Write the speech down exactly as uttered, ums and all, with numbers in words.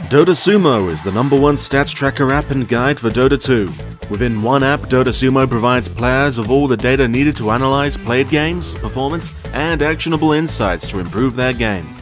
Dota Sumo is the number one stats tracker app and guide for Dota two. Within one app, Dota Sumo provides players with all the data needed to analyze played games, performance, and actionable insights to improve their game.